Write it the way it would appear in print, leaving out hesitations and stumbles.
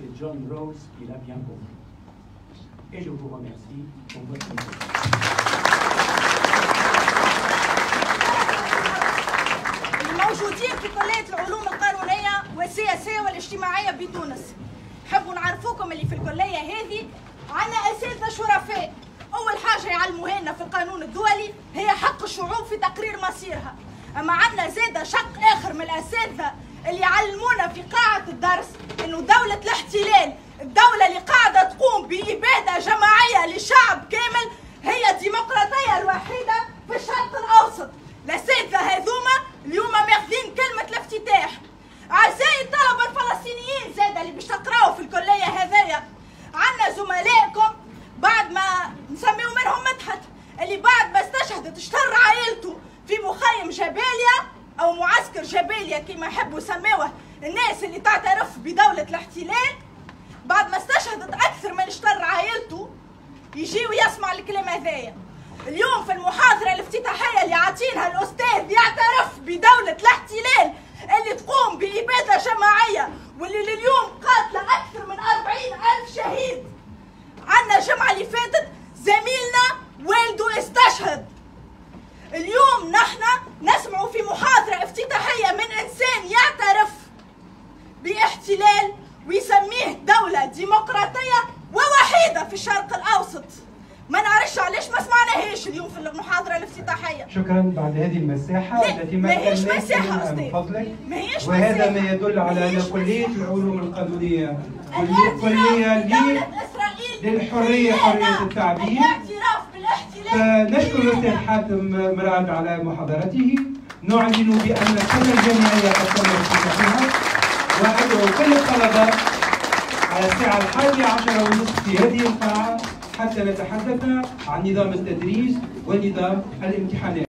c'est John Rawls qui l'a bien compris. Et je vous remercie pour votre écoute. الموجودين في كلية العلوم القانونية والسياسية والاجتماعية بتونس، حبوا نعرفوكم اللي في الكلية هذه عندنا أساتذة شرفاء. أول حاجة يعلموها لنا في القانون الدولي هي حق الشعوب في تقرير مصيرها، أما عندنا زادة شق آخر من الأساتذة اللي يعلمونا في قاعة الدرس إنه دولة الاحتلال، الدولة اللي قاعدة تقوم بإبادة جماعية للشعب كامل، هي الديمقراطية الوحيدة في الشرق الأوسط. الأساتذة هذوما اليوم ماخذين كلمة الافتتاح. أعزائي الطلبة الفلسطينيين زادة اللي باش تقراوا في الكلية هذايا، عندنا زملائكم بعد ما نسميو منهم مدحت اللي بعد ما استشهدت شطر عائلته في مخيم جباليا أو معسكر جباليا كما يحبوا يسموه الناس اللي تعترف بدولة الاحتلال، بعد ما استشهدت أكثر من شطر عائلته يجي ويسمع الكلام هذايا. اليوم في المحاضرة الافتتاحية اللي عاطينها الأستاذ يعترف بدولة الاحتلال اللي تقوم بإبادة جماعية واللي لليوم قاتلة أكثر من 40,000 شهيد. عندنا الجمعة اللي فاتت زميلنا والده استشهد. اليوم نحن نسمع في محاضرة افتتاحية من إنسان يعترف باحتلال ويسميه دولة ديمقراطية ووحيدة في الشرق الأوسط. ما نعرفش علاش ما سمعناهاش اليوم في المحاضرة الافتتاحية. شكرا. بعد هذه المساحة التي ماهيش مساحة من فضلك، وهذا ما يدل على أن كلية العلوم القانونية كلية للحرية، حرية التعبير. فنشكر الأستاذ حاتم مراد على محاضرته. نعلن بأن كل الجمعية قد تم افتتاحها، وأدعو كل الطلبة على الساعة 11:30 في هذه القاعة حتى نتحدث عن نظام التدريس ونظام الامتحانات.